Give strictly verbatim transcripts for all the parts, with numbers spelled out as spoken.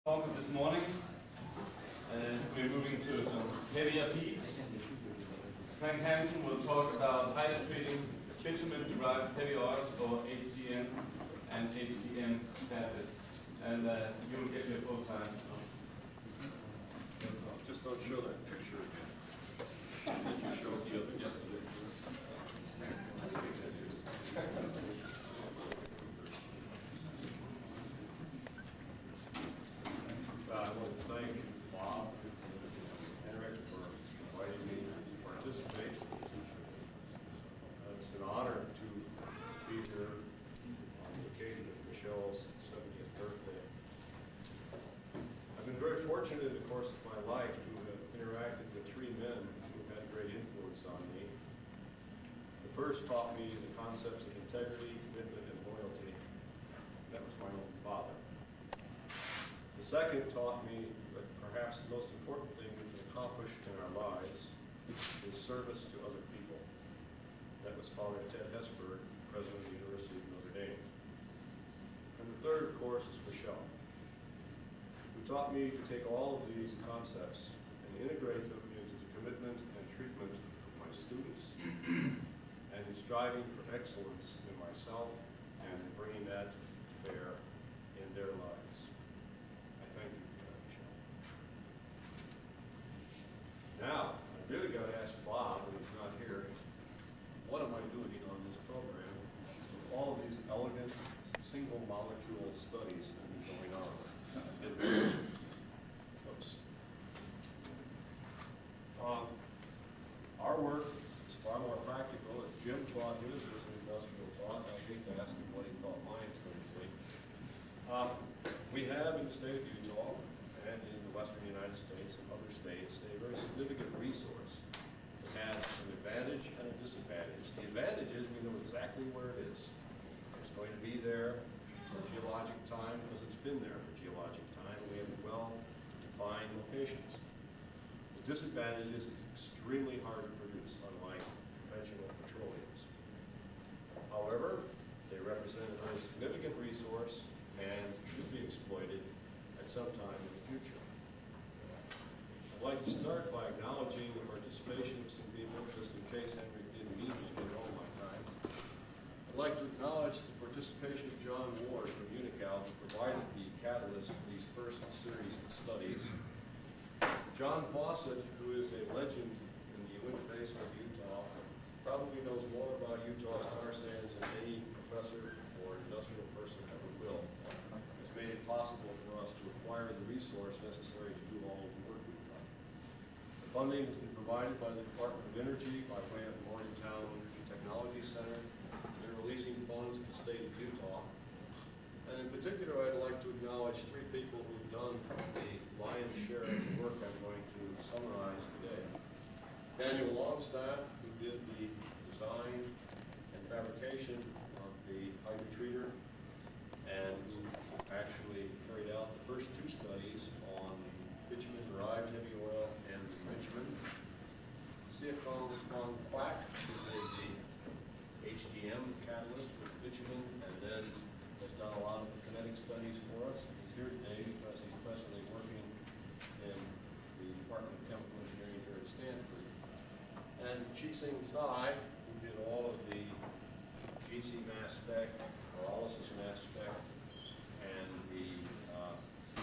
Talk this morning, and we're moving to some heavier piece. Frank Hansen will talk about hydrotreating bitumen-derived heavy oils, or H D M and H D M catalysts, and uh, you will get your full time. Just don't show that picture again. This you showed the other yesterday. Uh, I want to thank Bob and Eric for inviting me to participate. Uh, it's an honor to be here on the occasion of Michelle's seventieth birthday. I've been very fortunate in the course of my life to have interacted with three men who have had a great influence on me. The first taught me the concepts of integrity, commitment, and loyalty. That was my own father. The second taught me that perhaps the most important thing we can accomplish in our lives is service to other people. That was Father Ted Hesburgh, president of the University of Notre Dame. And the third, of course, is Michelle, who taught me to take all of these concepts and integrate them into the commitment and treatment of my students, and in striving for excellence in myself and bringing that to bear in their lives. I thank you for that, Michelle. Now, I really got to ask Bob, when he's not here, what am I doing on this program with all of these elegant single molecule studies that have been going on? Oops. Um, our work is far more practical. If Jim thought his was an industrial thought, I'd hate to ask him what he thought mine was going to be. Um, we have in the state of Utah and in the western United States and other states a very significant resource that has an advantage and a disadvantage. The advantage is we know exactly where it is. It's going to be there for geologic time because it's been there for geologic time. We have well-defined locations. The disadvantage is it's extremely hard to produce, unlike conventional petroleums. However, they represent a very significant resource and should be exploited at some time in the future. I'd like to start by acknowledging the participation of some people, just in case Henry didn't need me to get all my time. I'd like to acknowledge the participation of John Ward from Unocal, who provided the catalyst for these first series of studies. John Fawcett, who is a legend in the Uinta Basin of Utah, probably knows more about Utah's tar sands than any professor or industrial person ever will. It's made it possible for us to acquire the resource necessary to do all of the work we've done. The funding has been provided by the Department of Energy by way of the Morgantown Energy Technology Center. They're releasing funds to the state of Utah. And in particular, I'd like to acknowledge three people who've done the lion's share of the work I'm going to summarize today. Daniel Longstaff, who did the design and fabrication of the hydrotreater, and who actually carried out the first two studies on the bitumen-derived heavy oil and enrichment. Siakong Kong Quack, who did the H D M catalyst with bitumen, and then has done a lot of the kinetic studies for us. He's here today because he's presently working in the Department of Chemical Engineering here at Stanford. And Chi-Sing Tsai, who did all of the G C mass spec, pyrolysis mass spec, and the uh,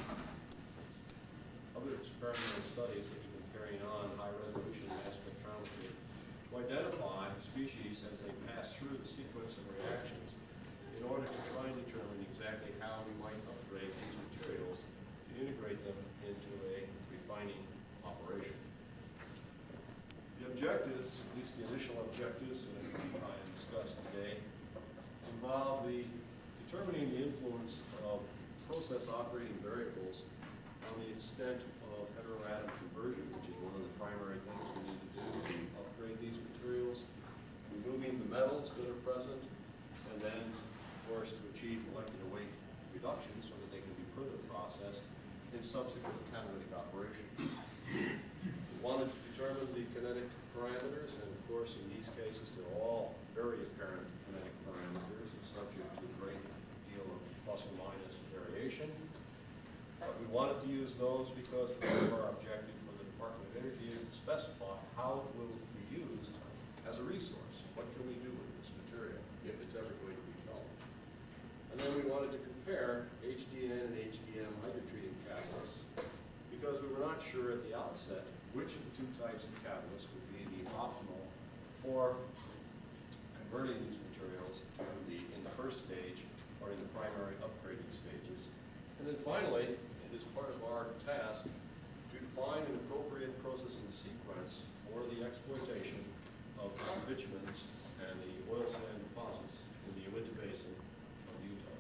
other experimental studies that we've been carrying on, high-resolution mass spectrometry, to identify species as they pass through the sequence of reactions in order to try and determine exactly how we might upgrade these materials to integrate them into a refining operation. The objectives, at least the initial objectives that we try and discuss today, involve the determining the influence of process operating variables on the extent of heteroatom conversion, which is one of the primary things we need to do to upgrade these materials, removing the metals that are present, and then, of course, to achieve molecular weight reduction so that they can be further processed in subsequent catalytic operations. We wanted to determine the kinetic parameters, and of course, in these cases, they're all very apparent kinetic parameters and subject to a great deal of plus or minus variation. But we wanted to use those because part of our objective for the Department of Energy is to specify how it will be used as a resource. What can we do with this material if it's ever going to be developed? And then we wanted to compare H D N and H D M hydrotreating catalysts because we were not sure at the outset which of the two types of catalysts would be the optimal for converting these materials to the, in the first stage or in the primary upgrading stages. And then finally, it is part of our task to define an appropriate processing sequence for the exploitation of bitumens and the oil sand deposits in the Uinta Basin of Utah.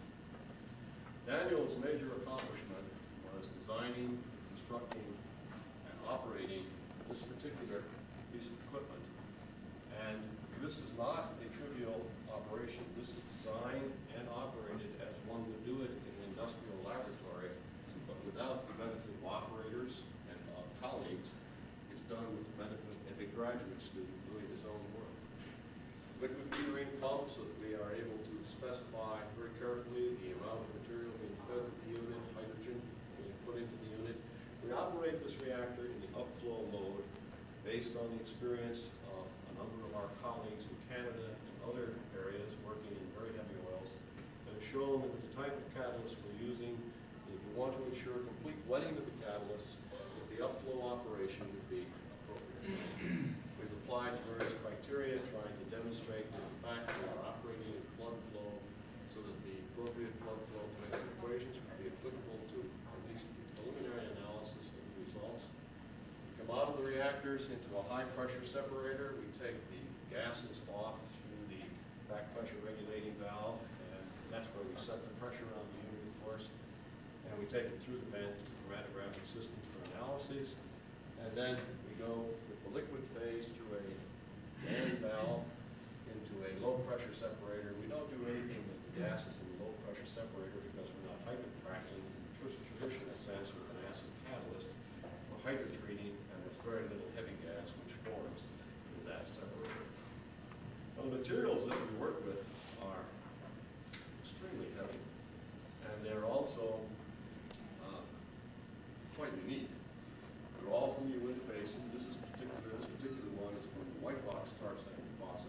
Daniel's major accomplishment was designing, constructing, and operating this particular piece of equipment. And this is not a trivial operation. This is designed and operated as one would do it in an industrial laboratory, but without the benefit of operators and uh, colleagues. It's done with the benefit of a graduate student doing his own work. Liquid metering pumps so that we are able to specify very carefully the amount of material being fed to the unit, hydrogen being put into the unit. We operate this reactor in the upflow mode based on the experience of a number of our colleagues in Canada and other areas working in very heavy oils that have shown that with the type of catalyst we're using, if you want to ensure complete wetting of the catalyst, that the upflow operation would be appropriate. We've applied various criteria trying to demonstrate that in fact we are operating in plug flow so that the appropriate plug flow kinds of equations would be applicable to at least preliminary analysis of the results. We come out of the reactors into a high pressure separator. We take the gases off through the back pressure regulating valve, and that's where we set the pressure on the unit, of course. And we take it through the vent to the chromatographic system for analysis. And then we go with the liquid phase through a band valve into a low pressure separator. We don't do anything with the gases in the low pressure separator because we're not hydrocracking in the traditional sense with an acid catalyst. We're hydrotreating, and there's very little heavy gas which forms in that separator. Now, the materials that we work with are extremely heavy, and they're also uh, quite unique. They're all from the Uinta Basin. This is particular. This particular one is from the White Rocks tar sand deposit,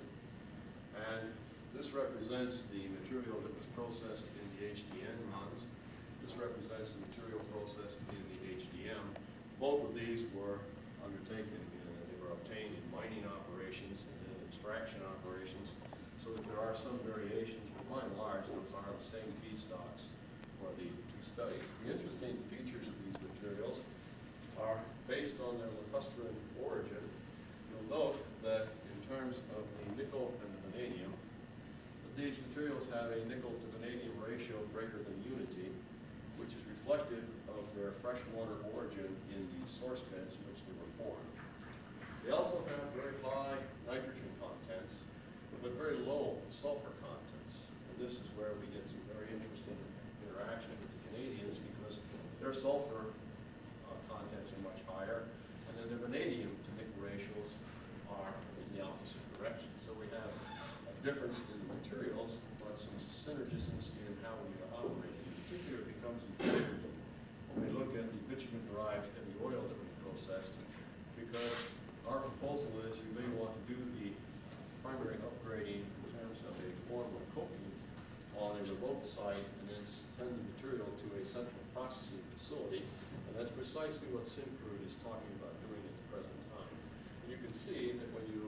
and this represents the material that was processed in the H D N runs. This represents the material processed in the H D M. Both of these were undertaken. In, they were obtained in mining operations and in extraction operations, so that there are some variations. But by and large, those are the same feedstocks for the two studies. The interesting features of these materials are based on their lacustrine origin. You'll note that in terms of the nickel and the vanadium, that these materials have a nickel to vanadium ratio greater than unity, which is reflective of their freshwater origin in the source beds in which they were formed. They also have very high nitrogen contents, but very low sulfur contents. And this is where we get some very interesting interaction with the Canadians because their sulfur contents are much higher, and then the vanadium to nickel ratios are in the opposite direction. So we have a difference in the materials, but some synergisms in how we are operating. In particular, it becomes important when we look at the bitumen-derived heavy oil that we processed, because our proposal is we may want to do the primary upgrading in terms of a form of coking on a remote site and then send the material to a central processing facility. And that's precisely what Syncrude is talking about doing at the present time. And you can see that when you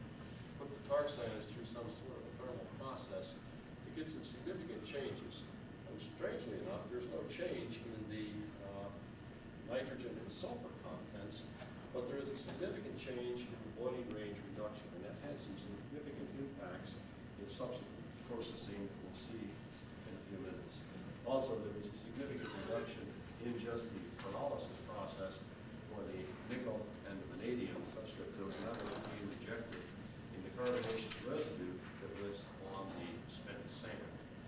put the tar sands through some sort of a thermal process, you get some significant changes. And strangely enough, there's no change in the uh, nitrogen and sulfur contents, but there is a significant change in the boiling range reduction, and that has some significant impacts in subsequent processing that we'll see in a few minutes. Also, there was a significant reduction in just the pyrolysis process for the nickel and the vanadium, such that there was nothing being rejected in the carbonaceous residue that was on the spent sand.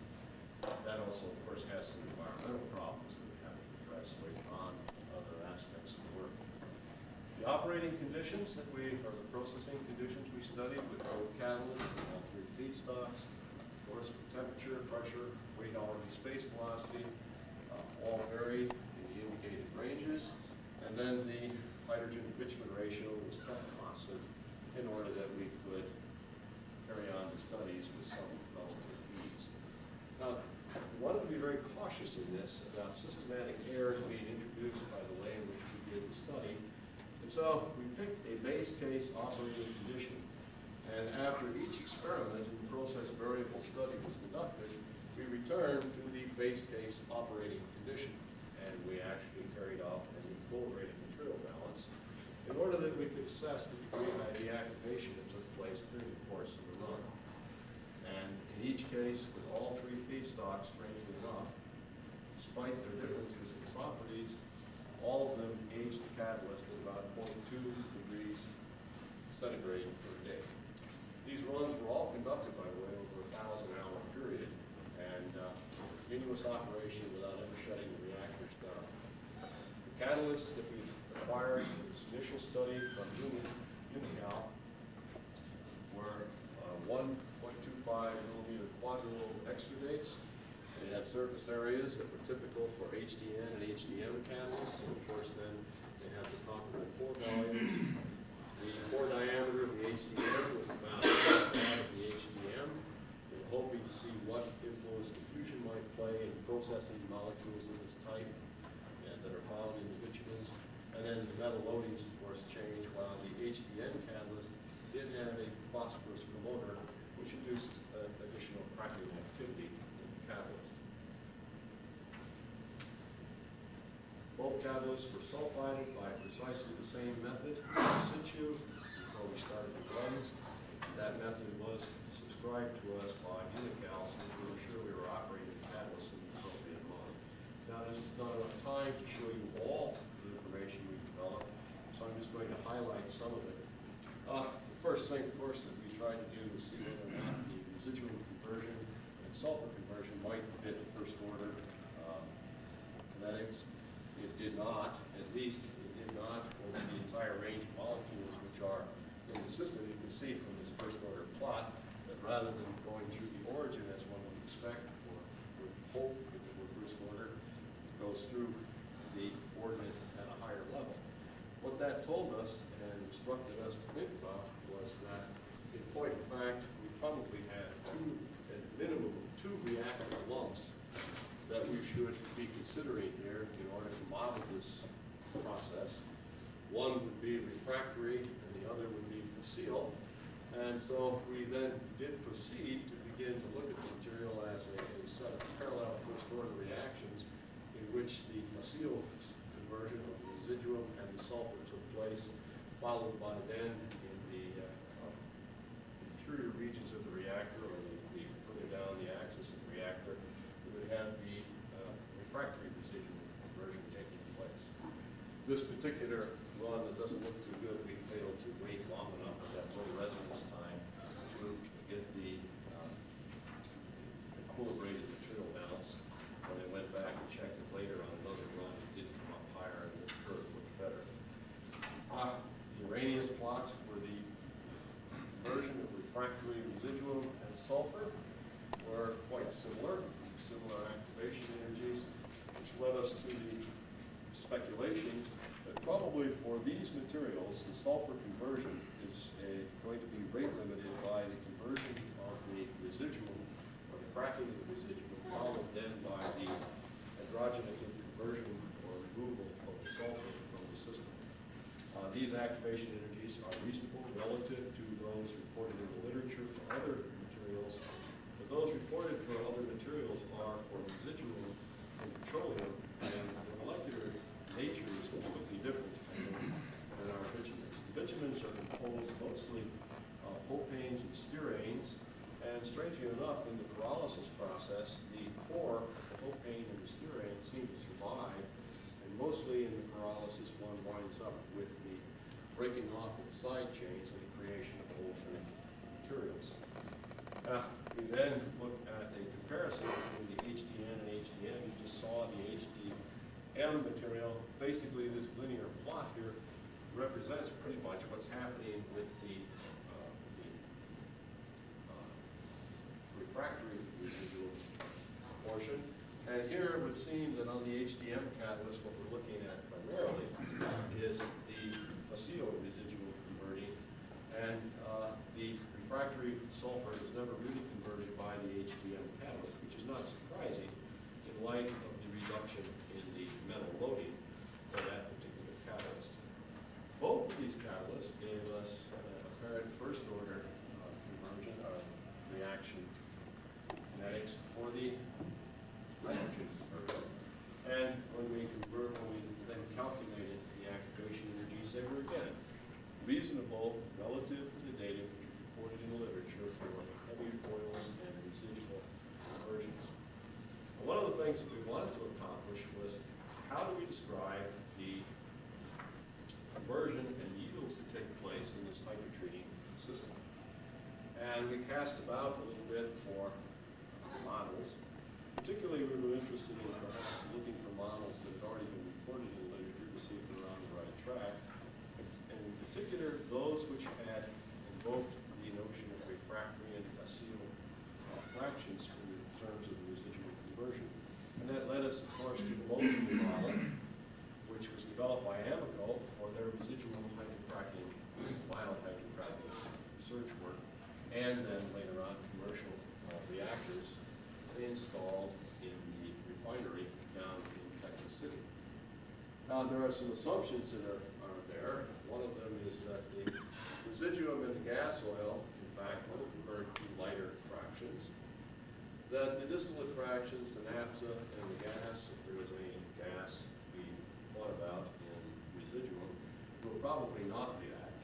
That also, of course, has some environmental problems that we have to address later on in other aspects of the work. The operating conditions that we, or the processing conditions we studied with both catalysts and all three feedstocks, of course, temperature, pressure, weight, already space velocity, uh, all varied. in this about systematic errors being introduced by the way in which we did the study. And so we picked a base case operating condition. And after each experiment in the process variable study was conducted, we returned to the base case operating condition. And we actually carried out an equilibrated material balance in order that we could assess the degree of I V activation that took place during the course of the run. And in each case, with all three feedstocks, strangely enough, despite their differences in properties, all of them aged the catalyst at about zero point two degrees centigrade per day. These runs were all conducted, by the way, over a thousand hour period, and uh, continuous operation without ever shutting the reactors down. The catalysts that we acquired for this initial study from Unocal were uh, one point two five millimeter quadrille extrudates. They had surface areas that were typical for H D N and H D M catalysts, and of course then they have the comparable pore volumes. The pore diameter of the H D M was about half that of the H D M. We were hoping to see what influence diffusion might play in processing molecules of this type and that are found in the bitumens. And then the metal loadings, of course, change, while the H D N catalyst did have a phosphorus promoter, which induced uh, additional cracking activity in the catalyst. Both catalysts were sulfided by precisely the same method, in situ, before we started the runs. That method was subscribed to us by Unocal, so we were sure we were operating the catalyst in the appropriate mode. Now, there's just not enough time to show you all the information we developed, so I'm just going to highlight some of it. Uh, the first thing, of course, that we tried to do was see whether or not the residual conversion and sulfur conversion might fit first order uh, kinetics. It did not, at least it did not over the entire range of molecules which are in the system. You can see from this first order plot that rather than going through the origin as one would expect or would hope if it were first order, it goes through the ordinate at a higher level. What that told us and instructed us to think about was that, in point of fact, we probably had two, at minimum, two reactor lumps that we should be considering here in order to model this process. One would be refractory and the other would be facile. And so we then did proceed to begin to look at the material as a, a set of parallel first order reactions in which the facile conversion of the residuum and the sulfur took place, followed by then in the uh, interior regions of the reactor, or the, the further down the axis of the reactor, we would have the uh, refractory residual conversion taking place. This particular run that doesn't look too good, we failed to wait long enough at that low resonance time to get the uh, equilibrated material balance. When I went back and checked it later on another run, it did come up higher and the curve looked better. Uh, the Arrhenius plots were the conversion of refractory residuum and sulfur were quite similar, similar activation energies, which led us to the speculation that probably for these materials, the sulfur conversion is a, going to be rate limited by the conversion of the residuum, or the cracking of the residuum, followed then by the hydrogenative conversion or removal of the sulfur from the system. Uh, these activation energies are reasonable relative to those reported in the literature for other materials, but those reported for other materials are for residuum in petroleum, and the molecular nature is completely different than our bitumens. The bitumens are composed mostly of hopanes and stiranes, and strangely enough, in the pyrolysis process, the core, the hopane and the styrane seem to survive, and mostly in the pyrolysis one winds up with the breaking off of the side chains and the creation of olefinic materials. Uh, we then look at a comparison between the H D N and H D M. You just saw the H D M material. Basically, this linear plot here represents pretty much what's happening with the, uh, the uh, refractory residual portion. And here it would seem that on the H D M catalyst, what we're looking at primarily is the facile residual converting, and uh, the refractory sulfur is never really converted by the H D M catalyst, which is not surprising in light of the reduction in the metal loading for that particular catalyst. Both of these catalysts gave us uh, apparent first order uh, conversion or reaction kinetics for the hydrogen conversion. And when we convert, when we then calculated the activation energies, they were again reasonable relative to the data which is reported in the literature for heavy oils and residual conversions. And one of the things that we wanted to accomplish was how do we describe the conversion and yields that take place in this hydrotreating system. And we cast about a little bit for models. Particularly, we were interested in perhaps looking for models that had already been reported in the literature to see if they're on the right track. And in particular, those which had invoked the notion of refractory and facile uh, fractions in terms of the residual conversion. And that led us, of course, to the Moseley model, which was developed by Amoco for their residual hydrocracking, mild hydrocracking research work, and then later on commercial uh, reactors they installed in the refinery down in Texas City. Now there are some assumptions that are, are there. One of them is that the residuum in the gas oil, in fact, will convert to lighter fractions. That the distillate fractions, the naphtha and the gas, if there was any gas we thought about in residuum, will probably not react.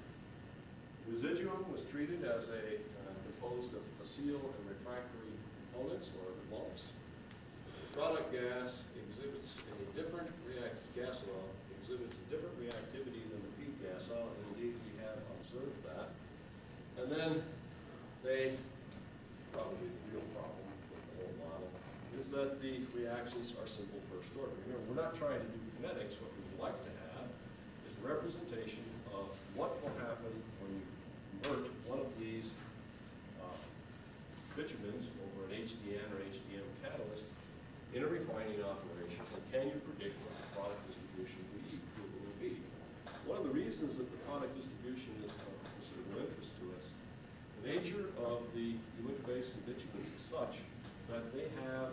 Residuum was treated as a uh, composed of facile and refractory components or lumps. The product gas exhibits a different react gas oil exhibits a different reactivity than the feed gas oil, and indeed we have observed that. And then they probably the real problem with the whole model is that the reactions are simple first order. Remember, we're not trying to do kinetics. What we would like to have is a representation of what will happen when you convert one of these uh, bitumens over an H D N or H D M catalyst in a refining operation, and can you predict what the product distribution will be? One of the reasons that the product distribution is of considerable interest to us, the nature of the Uinta Basin bitumens is such that they have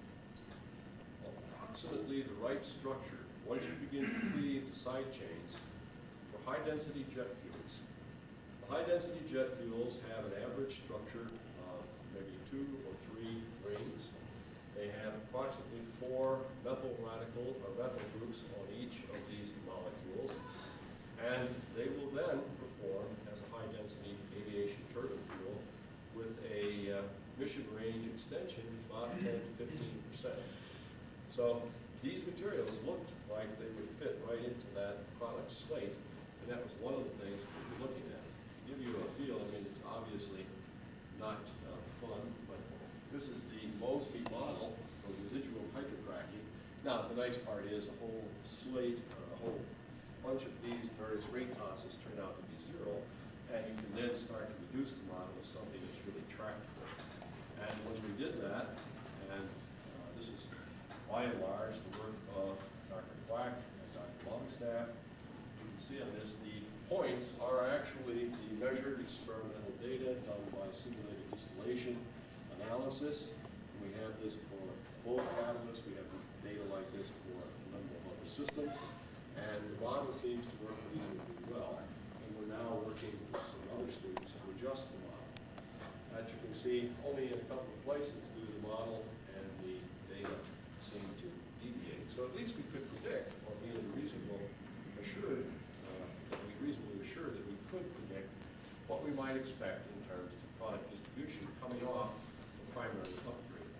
approximately the right structure once you begin to cleave the side chains for high-density jet fuels. The high-density jet fuels have an average structure of maybe two or three rings. They have approximately four methyl radical or methyl groups on each of these molecules, and they will then perform as a high-density aviation turbine fuel with a uh, mission range extension about ten to fifteen percent. So these materials looked like they would fit right into that product slate, and that was one of the things we were looking at. To give you a feel, I mean, it's obviously not uh, fun, but this is the Moseley model for residual hydrocracking. Now, the nice part is a whole slate, or a whole bunch of these various rate classes turn out to be zero, and you can then start to reduce the model to something that's really tractable. And when we did that, and uh, this is by and large the work of Doctor Quack and Doctor Longstaff, you can see on this the points are actually the measured experimental data done by simulated distillation analysis. We have this for both catalysts. We have data like this for a number of other systems. And the model seems to work reasonably well. And we're now working with some other students to adjust the model. As you can see, only in a couple of places do the model and the data seem to deviate. So at least we could predict, or be reasonable assured, uh, be reasonably assured that we could predict what we might expect in terms of product distribution coming off the primary upgrade.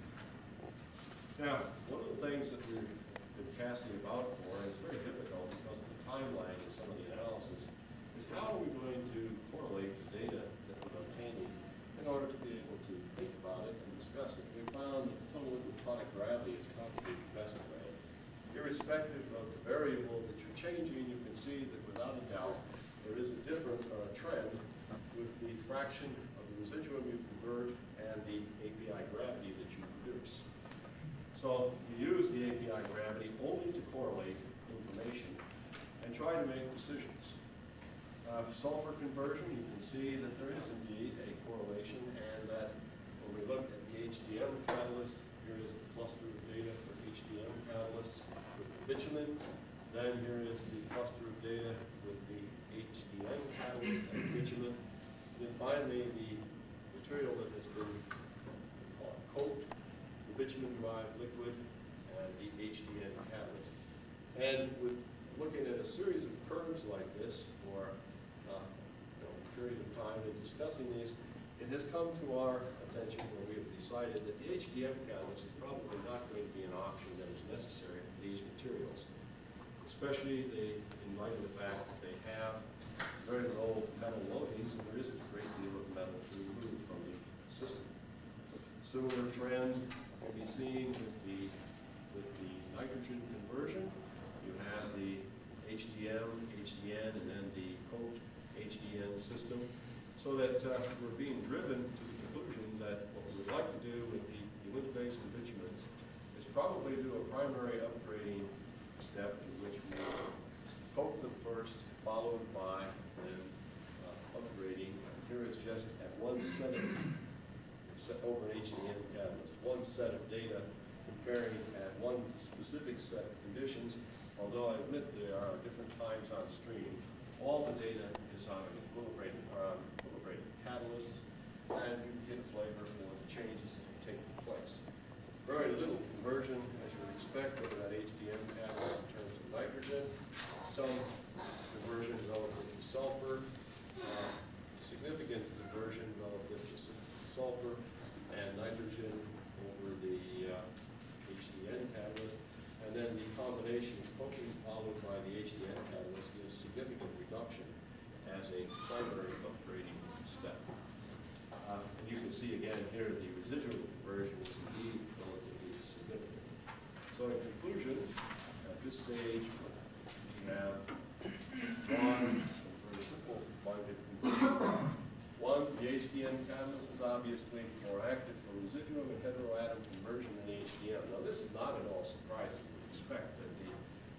Now, one of the things that we've been casting about for, and it's very difficult because of the time lag in some of the analysis, is how are we going to correlate the data that we're obtaining in order to be able to think about it and discuss it. We found that the total liquid product gravity is probably the best way. Irrespective of the variable that you're changing, you can see that without a doubt there is a difference or a trend with the fraction of the residuum you convert and the A P I gravity that you produce. So you use the A P I gravity only to correlate information and try to make decisions. Uh, sulfur conversion, you can see that there is indeed a correlation, and that when we look at the H D M catalyst, here is the cluster of data for H H D M catalysts with the bitumen. Then here is the cluster of data with the H D M catalyst and bitumen. And then finally, the material that has been uh, coated, the bitumen-derived liquid, and the H D M catalyst. And with looking at a series of curves like this for uh, you know, a period of time and discussing these, it has come to our attention where we have decided that the H D M catalyst is probably not going to be an option that is necessary for these materials, especially the, in light of the fact that they have very low metal loadings and there isn't a great deal of metal to remove from the system. Similar trend can be seen with the, with the nitrogen conversion. You have the H D M, H D N, and then the coat H D N system, so that uh, we're being driven to the conclusion that what we would like to do with the Uinta Basin bitumens is probably do a primary upgrading step in which we coat them first, followed by then uh, upgrading. Here it's just at one set of, set over an H D M catalyst, one set of data comparing at one specific set of conditions. Although I admit there are different times on stream, all the data is on equilibrated, or on equilibrated catalysts, and you can get a flavor for the changes that are taking place. Very little conversion, as you would expect, over that H D M catalyst in terms of nitrogen. Some conversion relative to sulfur, uh, significant conversion relative to sulfur and nitrogen over the uh, H D N catalyst. And then the combination of coating followed by the H D N catalyst gives significant reduction as a primary upgrading step. Uh, and you can see again here the residual conversion is indeed relatively significant. So in conclusion, at this stage, we have drawn some very simple minded conclusions. One, the H D N catalyst is obviously more active for residuum and heteroatom conversion than the H D M. Now this is not at all surprising. Expect that the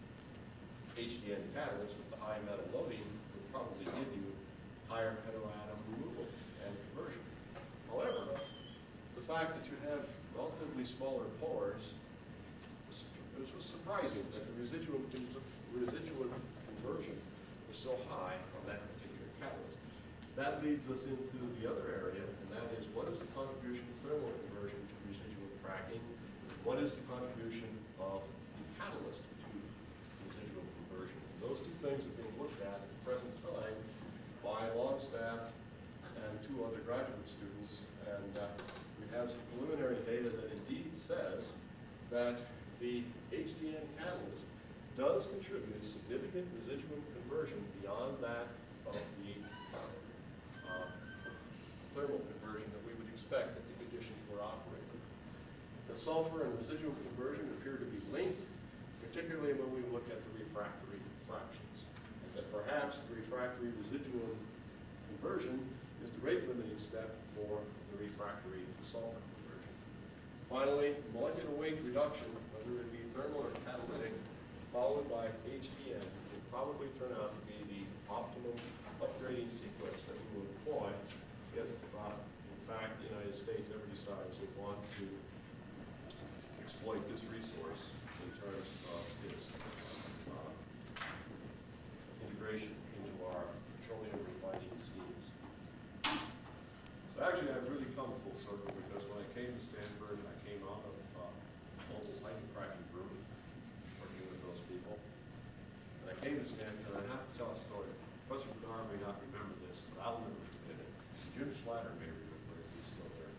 H D N catalyst with the high metal loading would probably give you higher heteroatom removal and conversion. However, the fact that you have relatively smaller pores was, was surprising that the residual, residual conversion was so high on that particular catalyst. That leads us into the other area, and that is what is the contribution of thermal conversion to residual cracking? What is the contribution of catalyst to residual conversion? And those two things are being looked at at the present time by Longstaff and two other graduate students, and uh, we have some preliminary data that indeed says that the H D N catalyst does contribute significant residual conversion beyond that of the uh, thermal conversion that we would expect at the conditions we're operating. The sulfur and residual conversion appear to be linked, particularly when we look at the refractory fractions. And that perhaps the refractory residual conversion is the rate limiting step for the refractory to sulfur conversion. Finally, molecular weight reduction, whether it be thermal or catalytic, followed by H D N, will probably turn out to be the optimum upgrading sequence that we will employ if, uh, in fact, the United States ever decides they want to exploit this resource in terms of its uh, integration into our petroleum refining schemes. So actually, I've really come full circle because when I came to Stanford, I came out of uh, Mobil's hydrocracking group, working with those people. And I came to Stanford, and I have to tell a story. Professor Bernard may not remember this, but I'll never forget it. Jim Slatter may remember it, he's still there.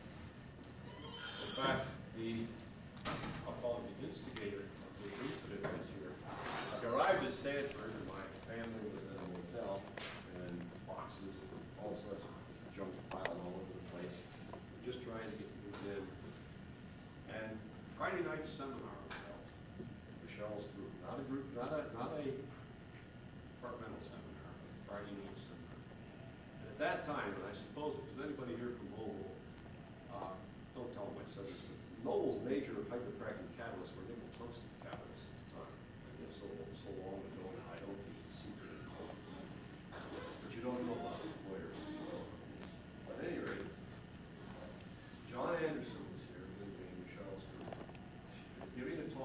In fact, the I'll call him the instigator of this incident this year. I arrived at Stanford and my family was in a motel and boxes and all sorts of junk piled all over the place. We're just trying to get moved in. And Friday night seminar was held. Michelle's group, not a group, not a not a departmental seminar, but a Friday night seminar. And at that time, and I suppose if there's anybody here from Louisville, uh, don't tell them I said this, but Lowell's major hydrocracking catalysts were nickel tungsten catalysts at the time. And they're so, so long ago that I don't think it's secret anymore. But you don't know about employers. So. But at any rate, John Anderson was here, visiting Michelle's group, giving a talk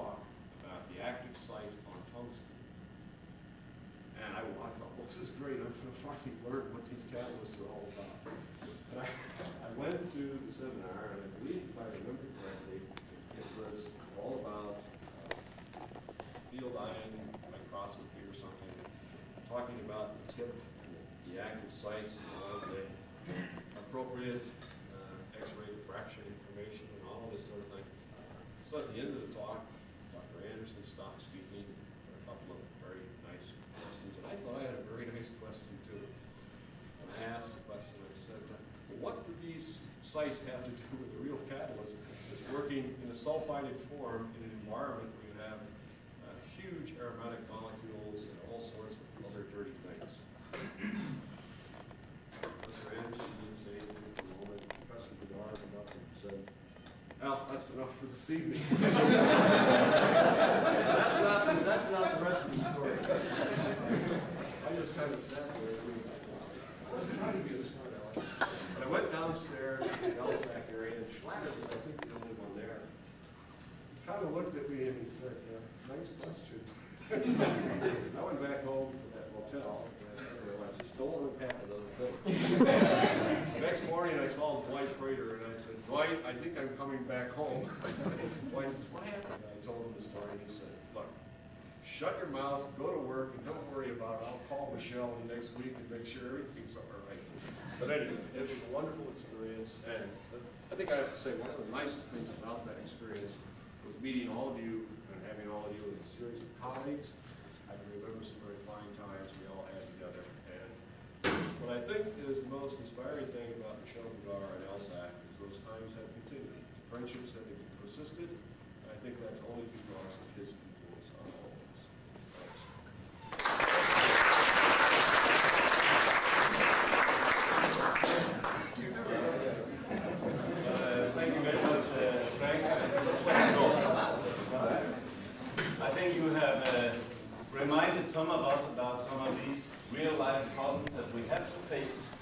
this is great, I'm going to finally learn what these catalysts are all about. And I, I went to the seminar, and I believe, if I remember correctly, it was all about uh, field ion microscopy or something, talking about the tip, the active sites, and all of the appropriate uh, X-ray diffraction information, and all of this sort of thing. So at the end of the talk, Doctor Anderson stopped speaking, and a couple of very nice questions, and I thought I had a very nice question too. And I asked the question, I said, well, what do these sites have to do with the real catalyst that's working in a sulfided form in an environment where you have uh, huge aromatic molecules and all sorts of other dirty things? Mister Anderson didn't say anything for a moment. Professor Bernard came up and said, well, that's enough for this evening. that's, not, that's not the rest of the story. I just kind of sat there and I was trying to be a smart aleck. But I went downstairs to the L S A C area, and Schlatter was, I think, the only one there. He kind of looked at me and he said, uh, nice question. I went back home to that motel, and I realized he stole and packed another thing. The next morning, I called Dwight Prater, and I said, Dwight, I think I'm coming back home. Dwight says, what happened? And I told him the story, and he said, look, shut your mouth, go to work, and don't worry about it. I'll call Michelle next week and make sure everything's all right. But anyway, it was a wonderful experience, and I think I have to say one of the nicest things about that experience was meeting all of you and having all of you as a series of colleagues. I can remember some very fine times we all had together. And what I think is the most inspiring thing about Michelle Bougar and L S A C is those times have continued. Friendships have persisted, and I think that's only because of his influence on all of us. Thanks. Uh, thank you very much, uh, Frank. I think you have uh, reminded some of us about some of these real-life problems that we have to face